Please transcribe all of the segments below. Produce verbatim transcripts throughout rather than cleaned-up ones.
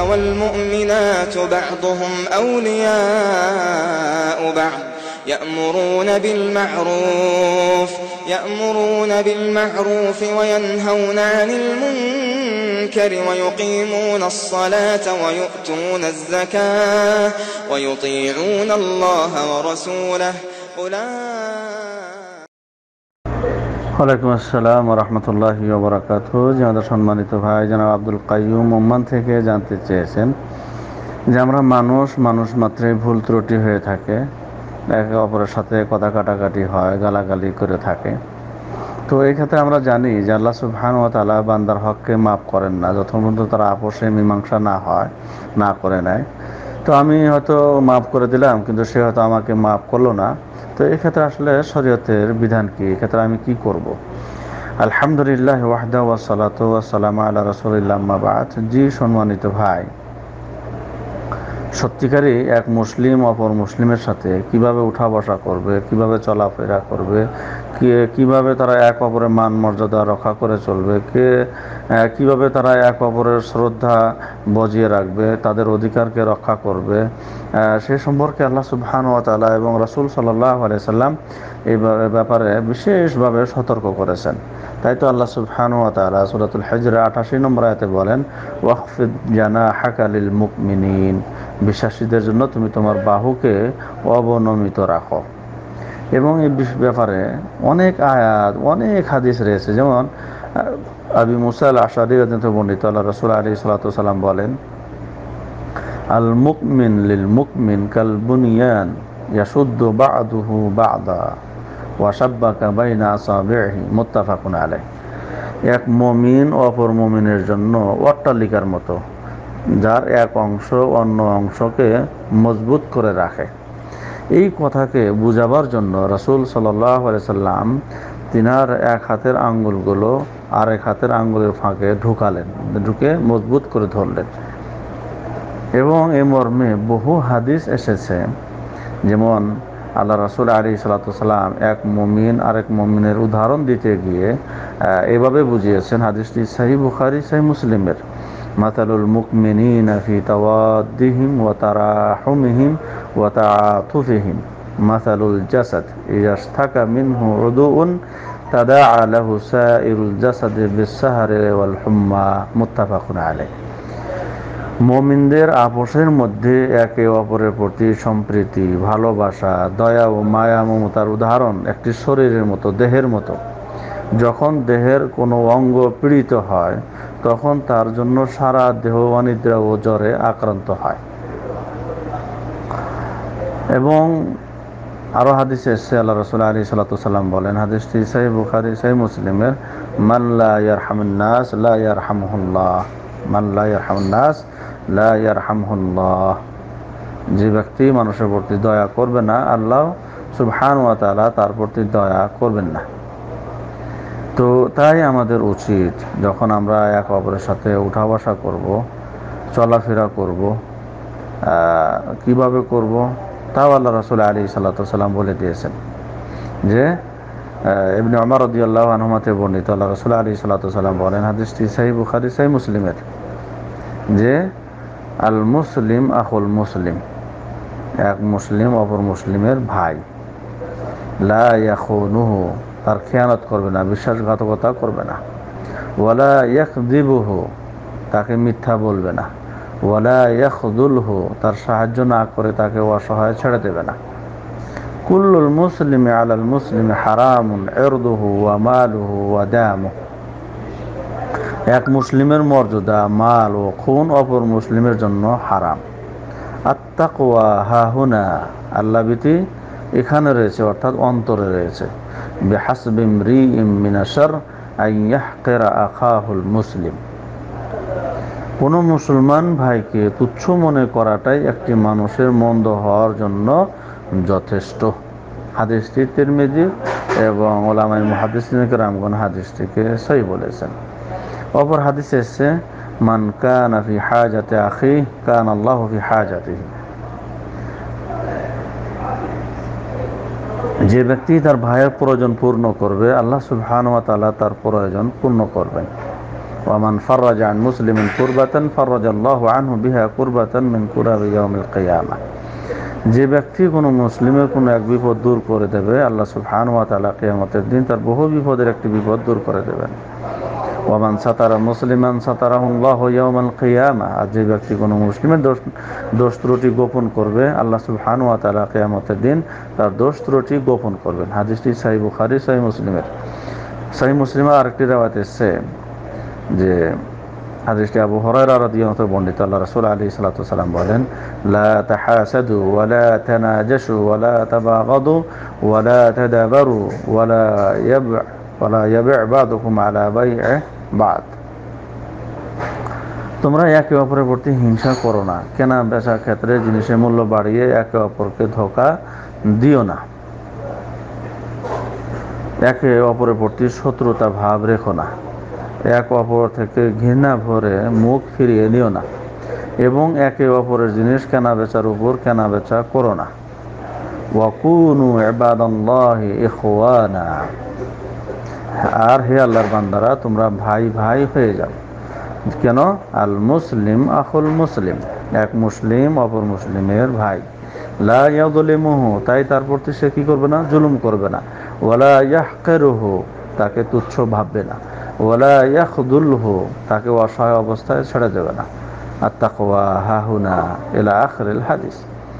والمؤمنات بعضهم أولياء بعض يأمرون بالمعروف يأمرون بالمعروف وينهون عن المنكر ويقيمون الصلاة ويؤتون الزكاة ويطيعون الله ورسوله أولئك ওয়ালাইকুম আসসালাম ওয়া রাহমাতুল্লাহি ওয়া বারাকাতুহু। আমাদের সম্মানিত ভাই জনাব আব্দুল কাইয়ুম ওমান থেকে জানতে চেয়েছেন যে আমরা মানুষ মানুষ মাত্রই ভুল ত্রুটি হয়ে থাকে, একে অপরের সাথে কথা কাটাকাটি হয়, গালাগালি করে থাকে। তো এই ক্ষেত্রে আমরা জানি যে আল্লাহ সুবহানাহু ওয়া তাআলা বান্দার হককে মাফ করেন না যতক্ষণ পর্যন্ত তারা আপোষে মীমাংসা না হয়, না করে নেয়। তো আমি হয়তো মাফ করে দিলাম, কিন্তু সে হয়তো আমাকে মাফ করলো না। তো এই ক্ষেত্রে আসলে শরীয়তের বিধান কি, এক্ষেত্রে আমি কি করব? আলহামদুলিল্লাহ ওয়াহদাহু ওয়াসসালাতু ওয়াসসালামু আলা রাসূলিল্লাহ আম্মা বা'দ। জি সম্মানিত ভাই, সত্যিকারই এক মুসলিম অপর মুসলিমের সাথে কিভাবে উঠা বসা করবে, কিভাবে চলাফেরা করবে, কিভাবে তারা এক অপরের মান মর্যাদা রক্ষা করে চলবে, কে কিভাবে তারা এক অপরের শ্রদ্ধা বজিয়ে রাখবে, তাদের অধিকারকে রক্ষা করবে, সে সম্পর্কে আল্লাহ সুবহানাহু ওয়া তাআলা এবং রাসূল সাল্লাল্লাহু আলাইহি সাল্লাম এই ব্যাপারে বিশেষভাবে সতর্ক করেছেন। তাই তো আল্লাহ সুবহানাহু ওয়া তাআলা সূরাতুল হিজর আটাশি নম্বর আয়াতে বলেন, ওয়াখফিদ জানাহাকা লিল মুমিনিন, বিশ্বাসীদের জন্য তুমি তোমার বাহুকে অবনমিত রাখো। এবং এই ব্যাপারে অনেক আয়াত, অনেক হাদিস রয়েছে। যেমন আবি মুসা আল আশআরী রাদিয়াল্লাহু আনহু বর্ণিত, আল্লাহ রাসূল আলাইহিস সালাতু ওয়াস সালাম বলেন, আল মুমিন লিল মুমিন কাল বুনিয়ান ইয়াশুদ্দু বা'দুহু বা'দা ওয়া শাব্বাকা বাইনা আসাবিহি, মুত্তাফাকুন আলাইহি। এক মুমিন অপর মুমিনের জন্য অট্টালিকার মতো, যার এক অংশ অন্য অংশকে মজবুত করে রাখে। এই কথাকে বুঝাবার জন্য রাসূল সাল্লাল্লাহু আলাইহি সাল্লাম তিনার এক হাতের আঙ্গুলগুলো আরেক হাতের আঙ্গুলের ফাঁকে ঢুকালেন, ঢুকে মজবুত করে ধরলেন। এবং এই মর্মে বহু হাদিস এসেছে। যেমন আল্লাহ রাসূল আলাইহিস সালাতু সালাম এক মুমিন আরেক মুমিনের উদাহরণ দিতে গিয়ে এভাবে বুঝিয়েছেন। হাদিসটি সহিহ বুখারী সহিহ মুসলিমের, মাতালুল মুমিনিনা ফি তাওয়াদ্দিহিম ওয়া তারাহুমিহিম ওয়া তাআতুফিহিম মাতালুল জাসাদ ইযা ইশতাকা মিনহু উদুউন তাদাআ লাহু সাইরুল জাসাদি বিস-সাহরি ওয়াল হুম্মা, মুত্তাফাকুন আলাইহি। মুমিনদের আপোষের মধ্যে একে অপরের প্রতি সম্প্রীতি, ভালোবাসা, দয়া ও মায়া মমতার উদাহরণ একটি শরীরের মতো, দেহের মতো। যখন দেহের কোনো অঙ্গ পীড়িত হয় তখন তার জন্য সারা দেহ অনিদ্রা ও জ্বরে আক্রান্ত হয়। এবং আরো হাদিসে এসেছে, আল্লাহ রাসূল আলাইহিস সালাতু সাল্লাম বলেন, হাদিসটি সহিহ বুখারী সহিহ মুসলিমের, মান লা ইয়ারহামুন নাস লা ইয়ারহামুহুল্লাহ, মান লা ইয়ারহামুন নাস লা ইয়ারহামুহুল্লাহ। যে ব্যক্তি মানুষের প্রতি দয়া করবে না, আল্লাহ সুবহানাহু ওয়া তাআলা তার প্রতি দয়া করবেন না। তো তাই আমাদের উচিত যখন আমরা এক অপরের সাথে উঠা বসা করব, চলাফেরা করব, কিভাবে করব তাও আল্লাহ রাসূল আলাইহিস সালাতু সাল্লাম বলে দিয়েছেন। যে ইবনে উমর রাদিয়াল্লাহু আনহুমাতে বর্ণিত, আল্লাহ রাসূল আলাইহিস সালাতু সাল্লাম বলেন, হাদিসটি সহিহ বুখারী সহিহ মুসলিমের, যে আল মুসলিম আখুল মুসলিম, এক মুসলিম অপর মুসলিমের ভাই, লা ইয়াখুনুহু, তার খেয়ানত করবে না, বিশ্বাসঘাতকতা করবে না, ওয়ালা ইয়াকযিবুহু, তাকে মিথ্যা বলবে না, ওয়ালা ইয়াখযুলহু, তার সাহায্য না করে তাকে অসহায় ছেড়ে দেবে না। কুল্লুল মুসলিমি আলাল মুসলিমি হারামুন ইরদুহু ওয়া মালুহু ওয়া দামুহু, এক মুসলিমের মর্যাদা, মাল ও খুন অপর মুসলিমের জন্য হারাম। আত-তাকওয়া হাহুনা, আল্লাহ ভীতি এখানে রয়েছে, অর্থাৎ অন্তরে রয়েছে। বিহাসবি ইমরিইম মিনাশ শার আন ইয়াহকিরা আখাহুল মুসলিম, কোন মুসলমান ভাইকে তুচ্ছ মনে করাটাই একটি মানুষের মন্দ হওয়ার জন্য যথেষ্ট। হাদিসটি তিরমিজি এবং উলামায়ে মুহাদ্দিসিন কেরামগণ হাদিসটিকে সহিহ বলেছেন। অপর হাদিসে এসেছে, মান কানা ফি হাজাতি আখি কানা আল্লাহু ফি হাজাতিহি, যে ব্যক্তি তার ভাইয়ের প্রয়োজন পূর্ণ করবে, আল্লাহ সুবহানাহু ওয়া তাআলা তার প্রয়োজন পূর্ণ করবেন। ওয়ামান ফাররাজা আন মুসলিমিন কুরবাতান ফাররাজাল্লাহু আনহু বিহা কুরবাতান মিন কুরাবি ইয়াউমিল কিয়ামাহ। যে ব্যক্তি কোনো মুসলিমের কোনো এক বিপদ দূর করে দেবে, আল্লাহ সুবহানাহু ওয়া তাআলা কিয়ামতের দিন তার বহু বিপদের একটি বিপদ দূর করে দেবেন। ওয়ামান সাতারা মুসলিমান সাতারাহুল্লাহু ইয়াউমাল কিয়ামাহ। আর যে ব্যক্তি কোনো মুসলিমের দোষ দোষ ত্রুটি গোপন করবে, আল্লাহ সুবহানাহু ওয়া তাআলা কিয়ামতের দিন তার দোষ ত্রুটি গোপন করবেন। হাদিসটি সহিহ বুখারী, সহিহ মুসলিমের। সহিহ মুসলিমে আরেকটি riwayat এসেছে যে হাদিসটি আবু হুরায়রা রাদিয়াল্লাহু আনহু বর্ণিত, আল্লাহ রাসূল আলাইহিস সালাতু ওয়াসালাম বলেন, লা তাহাসাদু ওয়া লা তানাজাশু ওয়া লা তাবাগাদু ওয়া লা তাদাবারু ওয়া লা ইয়াব ওয়া লা ইয়াবি' বা'দুকুম আলা বাই'i বা'দ। তোমরা একে অপরের প্রতি হিংসা করো না, কেনা বেচার ক্ষেত্রে জিনিসের মূল্য বাড়িয়ে একে অপরকে ধোঁকা দিও না, একে অপরের প্রতি শত্রুতা ভাব রেখো না, এক অপর থেকে ঘৃণা ভরে মুখ ফিরিয়ে নিও না, এবং একে অপরের জিনিস কেনা বেচার উপর কেনা বেচা করো না। ওয়াকুনু ইবাদাল্লাহি ইখওয়ানা। আর হে আল্লাহর বান্দারা, তোমরা ভাই ভাই হয়ে যাও। কেন? আল মুসলিম আখুল মুসলিম, এক মুসলিম অপর মুসলিমের ভাই। লা ইয়াযলিমুহু, তাই তার প্রতি সে কি করবে না? জুলুম করবে না। ওয়ালা ইয়াহকিরুহু, তাকে তুচ্ছ ভাববে না। ওয়ালা ইয়াখযুলহু, তাকে অসহায় অবস্থায় ছেড়ে দেবে না। আত-তাকওয়া হাহুনা ইলা আখিরিল হাদিস।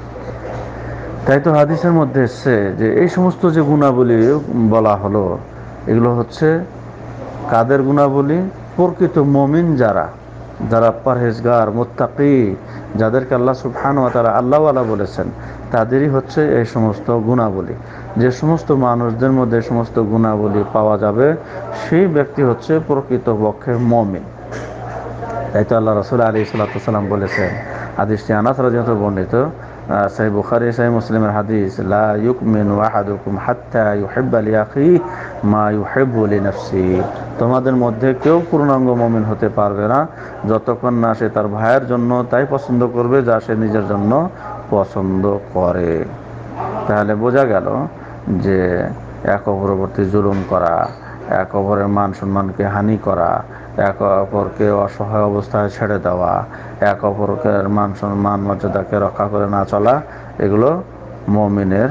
তাই তো হাদিসের মধ্যে এসেছে যে এই সমস্ত যে গুণাবলী বলা হলো, এগুলো হচ্ছে কাদের গুণাবলী? প্রকৃত মুমিন যারা, যারা পরহেজগার, মুত্তাকি, যাদেরকে আল্লাহ সুবহানাহু ওয়া তাআলা আল্লাহওয়ালা বলেছেন, তাদেরই হচ্ছে এই সমস্ত গুণাবলী। যে সমস্ত মানুষদের মধ্যে এই সমস্ত গুণাবলী পাওয়া যাবে, সেই ব্যক্তি হচ্ছে প্রকৃতপক্ষে মুমিন। তাই তো আল্লাহ রাসূল আলাইহিস সালাতু ওয়াসালাম বলেছেন, হাদিসটি আনাস রাদিয়াল্লাহু আনহু বর্ণিত, সহিহ বুখারী, সহিহ মুসলিমের হাদিস, লা ইউমিনু আহাদুকুম হাত্তা ইউহিব্বা লিআখিহি মা ইউহিব্বু লিনাফসিহি। তোমাদের মধ্যে কেউ পূর্ণাঙ্গ মুমিন হতে পারবে না যতক্ষণ না সে তার ভাইয়ের জন্য তাই পছন্দ করবে যা সে নিজের জন্য পছন্দ করে। তাহলে বোঝা গেল যে এক অপরের প্রতি জুলুম করা, এক অপরের মান সম্মানকে হানি করা, এক অপরকে অসহায় অবস্থায় ছেড়ে দেওয়া, এক অপরকে মান সম্মান মর্যাদাকে রক্ষা করে না চলা, এগুলো মুমিনের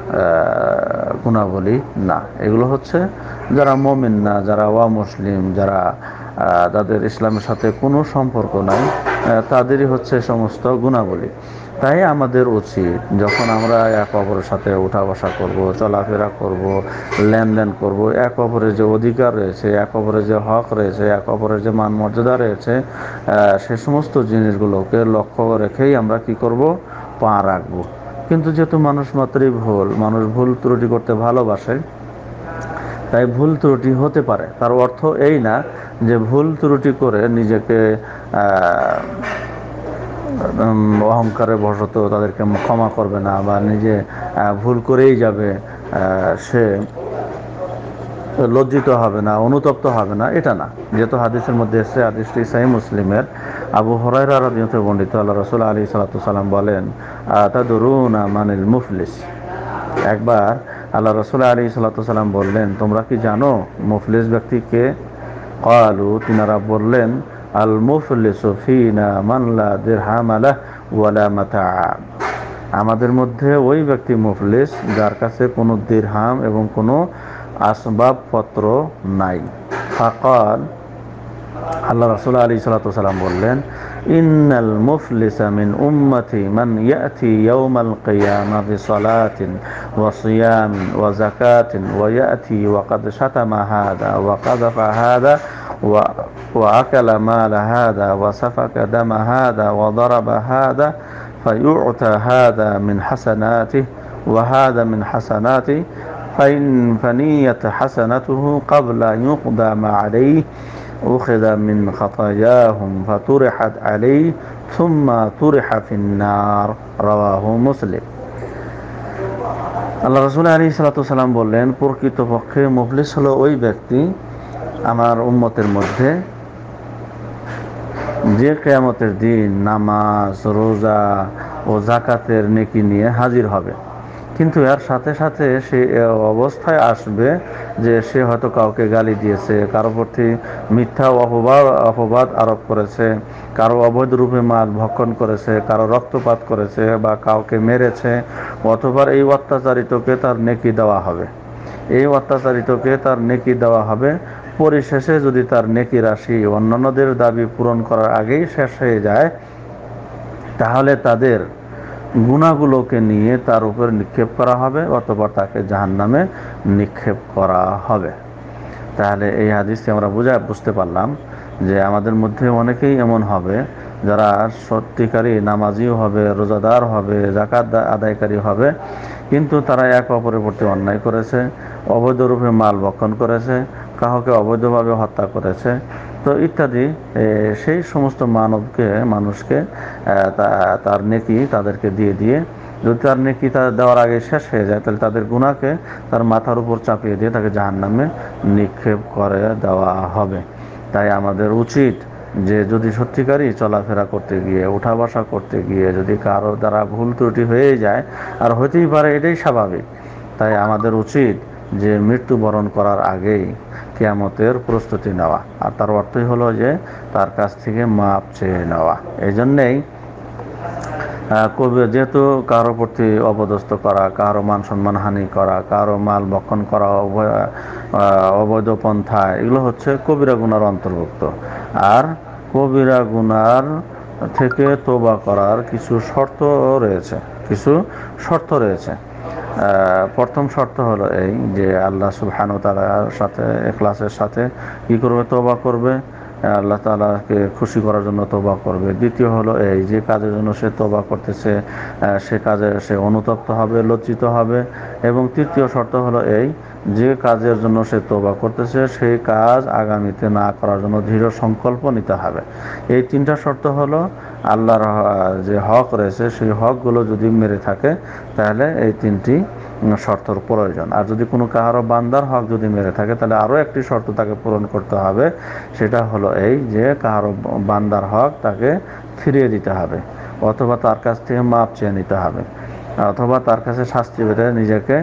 গুণাবলী না। এগুলো হচ্ছে যারা মুমিন না, যারা অমুসলিম, যারা তাদের ইসলামের সাথে কোনো সম্পর্ক নাই, তাদেরই হচ্ছে সমস্ত গুণাবলী। তাই আমাদের উচিত যখন আমরা এক অপরের সাথে উঠা বসা করব, চলাফেরা করব, লেনদেন করব, এক অপরের যে অধিকার রয়েছে, এক অপরের যে হক রয়েছে, এক অপরের যে মান মর্যাদা রয়েছে, সে সমস্ত জিনিসগুলোকে লক্ষ্য রেখেই আমরা কি করব? পা রাখবো। কিন্তু যেহেতু মানুষ মাত্রই ভুল, মানুষ ভুল ত্রুটি করতে ভালোবাসে, তাই ভুল ত্রুটি হতে পারে। তার অর্থ এই না যে ভুল ত্রুটি করে নিজেকে অহংকারে বশত তাদেরকে ক্ষমা করবে না, বা নিজে ভুল করেই যাবে, সে লজ্জিত হবে না, অনুতপ্ত হবে না, এটা না। যেহেতু হাদিসের মধ্যে এসেছে, হাদিসটি সহিহ মুসলিমের, আবু হুরায়রা রাদিয়াল্লাহু আনহু বর্ণিত, আল্লাহ রাসূল আলাইহিস সালাতু ওয়াসালাম বলেন, আতাদরুনা মানিল মুফলিস। একবার আল্লাহ রাসূল আলাইহিস সালাতু ওয়াসালাম বললেন, তোমরা কি জানো মুফলিস ব্যক্তি কে? ক্বালু, তিনারা বললেন, আল মুফলিসু ফিনা মান লা দিরহাম লাহু ওয়া লা মাতা। আমাদের মধ্যে ওই ব্যক্তি মুফলিস যার কাছে কোনো দিরহাম এবং কোনো আসবাবপত্র নাই। ফাকাল, আল্লাহ রাসূল আলাইহিস সালাতু ওয়াসালাম বললেন, ইন্নাল মুফলিসা মিন উম্মতি মান ইয়াতি ইয়াউমাল কিয়ামা বিসালাতিন ওয়া সিয়ামিন ওয়া যাকাতিন ওয়া ইয়াতি ওয়া ক্বাদ শাতামা হাদা ওয়া কাযাফা হাদা ওয়া ওয়া আকালা মাল হাদা ওয়া সাফাকা দামা হাদা ওয়া দারাবা হাদা ফায়ু'তা হাদা মিন হাসানাতিহি ওয়া হাদা মিন হাসানাতিহি ফাইন ফানিয়াত হাসানাতুহু ক্বাবলা ইউকদা মা আলাইহি উখিযা মিন খাতায়াহুম ফাতুরিহাত আলাইহি সুম্মা তুরিহা ফিন-নার। রাওয়াহু মুসলিম। আল্লাহ রাসূল আলাইহিস সালাতু ওয়াসালাম বললেন, প্রকৃতপক্ষে মুফলিস হলো ওই ব্যক্তি আমার উম্মতের মধ্যে যে কিয়ামতের দিন নামাজ, রোজা ও যাকাতের নেকি নিয়ে হাজির হবে, কিন্তু এর সাথে সাথে সে অবস্থায় আসবে যে সে হয়তো কাউকে গালি দিয়েছে, কারো প্রতি মিথ্যা অপবাদ অপবাদ আরোপ করেছে, কারো অবৈধ রূপে মাল ভক্ষণ করেছে, কারো রক্তপাত করেছে বা কাউকে মেরেছে, অথবা এই অত্যাচারিতকে তার নেকি দেওয়া হবে। এই অত্যাচারিতকে তার নেকি দেওয়া হবে। পরিশেষে যদি তার নেকি রাশি অন্যান্যদের দাবি পূরণ করার আগেই শেষ হয়ে যায়, তাহলে তাদের গুনাহগুলোকে নিয়ে তার উপর নিক্ষেপ করা হবে অথবা তাকে জাহান্নামে নিক্ষেপ করা হবে। তাহলে এই হাদিসটি আমরা বুঝা বুঝতে পারলাম যে আমাদের মধ্যে অনেকেই এমন হবে যারা সত্যিকারী নামাজিও হবে, রোজাদার হবে, যাকাত আদায়কারী হবে, কিন্তু তারা এক অপরের প্রতি অন্যায় করেছে, অবৈধ রূপে মাল ভক্ষণ করেছে, কাউকে অবৈধভাবে হত্যা করেছে, তো ইত্যাদি। সেই সমস্ত মানবকে মানুষকে তার নেকি তাদেরকে দিয়ে দিয়ে যদি তার নেকি তার দেওয়ার আগে শেষ হয়ে যায়, তাহলে তাদের গুনাহকে তার মাথার উপর চাপিয়ে দিয়ে তাকে জাহান্নামে নিক্ষেপ করে দেওয়া হবে। তাই আমাদের উচিত যে যদি সত্যিকারই চলাফেরা করতে গিয়ে, উঠা বসা করতে গিয়ে যদি কারো দ্বারা ভুল ত্রুটি হয়ে যায়, আর হতেই পারে, এটাই স্বাভাবিক, তাই আমাদের উচিত যে মৃত্যুবরণ করার আগেই কিয়ামতের প্রস্তুতি নেওয়া। আর তার অর্থই হলো যে তার কাছ থেকে মাপ চেয়ে নেওয়া। এই জন্যেই যেহেতু কারো প্রতি অপদস্থ করা, কারো মান সম্মান হানি করা, কারো মাল ভক্ষণ করা অবৈধ পন্থা, এগুলো হচ্ছে কবিরা গুনার অন্তর্ভুক্ত। আর কবিরা গুনার থেকে তওবা করার কিছু শর্ত রয়েছে কিছু শর্ত রয়েছে প্রথম শর্ত হলো এই যে আল্লাহ সুবহানাহু ওয়া তাআলার সাথে ইখলাসের সাথে কি করবে? তওবা করবে, আল্লাহ তাআলাকে খুশি করার জন্য তওবা করবে। দ্বিতীয় হলো এই যে কাজের জন্য সে তওবা করতেছে সে কাজে সে অনুতপ্ত হবে, লজ্জিত হবে। এবং তৃতীয় শর্ত হলো এই যে কাজের জন্য সে তওবা করতেছে সেই কাজ আগামীতে না করার জন্য দৃঢ় সংকল্প নিতে হবে। এই তিনটা শর্ত হলো আল্লাহর যে হক রয়েছে সেই হকগুলো যদি মেরে থাকে তাহলে এই তিনটি শর্তর প্রয়োজন। আর যদি কোনো কারো বান্দার হক যদি মেরে থাকে তাহলে আরও একটি শর্ত তাকে পূরণ করতে হবে, সেটা হলো এই যে কারো বান্দার হক তাকে ফিরিয়ে দিতে হবে, অথবা তার কাছ থেকে মাপ চেয়ে নিতে হবে, অথবা তার কাছে শাস্তি পেতে নিজেকে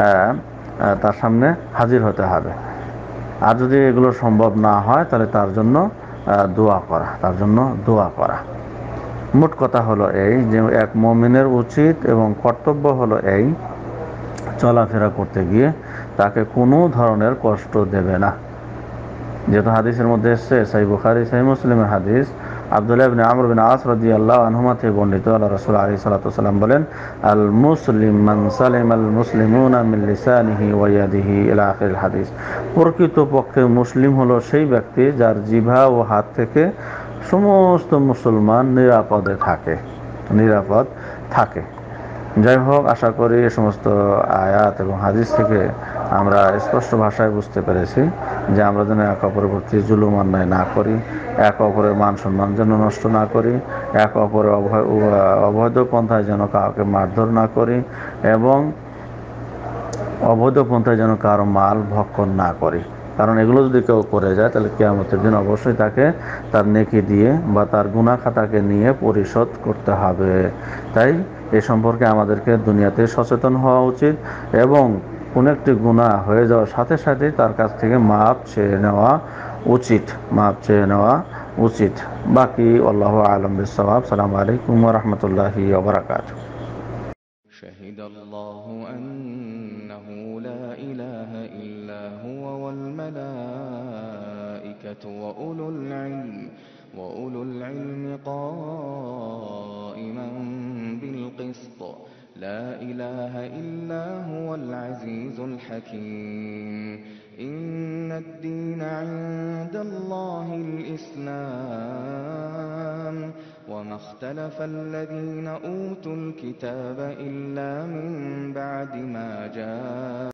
তার সামনে হাজির হতে হবে। আর যদি এগুলো সম্ভব না হয় তাহলে তার জন্য দোয়া করা তার জন্য দোয়া করা মোট কথা হলো এই যে এক মুমিনের উচিত এবং কর্তব্য হলো এই চলাফেরা করতে গিয়ে তাকে কোনো ধরনের কষ্ট দেবে না। যেহেতু হাদিসের মধ্যে এসছে, সহিহ বুখারী সহিহ মুসলিমের হাদিস, আব্দুল্লাহ ইবনে আমর বিন আস রাদিয়াল্লাহু আনহুমা থেকে বর্ণিত, আল্লাহ রাসূল আলাইহিস সালাতু ওয়াসাল্লাম বলেন, আল মুসলিম মান সালিমাল মুসলিমুনা মিন লিসানিহি ওয়া ইয়াদিহি ইলা আখিরিল হাদিস। প্রকৃতপক্ষে মুসলিম হলো সেই ব্যক্তি যার জিহ্বা ও হাত থেকে সমস্ত মুসলমান নিরাপদে থাকে নিরাপদ থাকে যাই হোক, আশা করি এই সমস্ত আয়াত এবং হাদিস থেকে আমরা স্পষ্ট ভাষায় বুঝতে পেরেছি যে আমরা যেন এক অপরের প্রতি জুলুম অন্যায় না করি, এক অপরের মান সম্মান যেন নষ্ট না করি, এক অপরের অবৈধ পন্থায় যেন কাউকে মারধর না করি, এবং অবৈধ পন্থায় যেন কারো মাল ভক্ষণ না করি। কারণ এগুলো যদি কেউ করে যায় তাহলে কিয়ামতের দিন অবশ্যই তাকে তার নেকি দিয়ে বা তার গুনাহ খাতাকে নিয়ে পরিশোধ করতে হবে। তাই এ সম্পর্কে আমাদেরকে দুনিয়াতে সচেতন হওয়া উচিত এবং কোন একটি গুনাহ হয়ে যাওয়ার সাথে সাথে তার কাছ থেকে মাপ চেয়ে নেওয়া উচিত মাপ চেয়ে নেওয়া উচিত বাকি আল্লাহু আ'লাম বিস-সাওয়াব। আসসালামু আলাইকুম ওয়া রাহমাতুল্লাহি ওয়া বারাকাতুহু। শাহিদাল্লাহু আন্নাহু লা ইলাহা ইল্লা হুয়া ওয়াল মালাঈকাতু ওয়া উলুল ইলমি ওয়া উলুল ইলমি কাইমান বিল কিসত লা ইলাহা ইল্লা হুয়াল আজিজুল হাকীম। ইন্নাদ দীনা ইনদাল্লাহিল ইসলাম وما اختلف الذين أوتوا الكتاب إلا من بعد ما جاء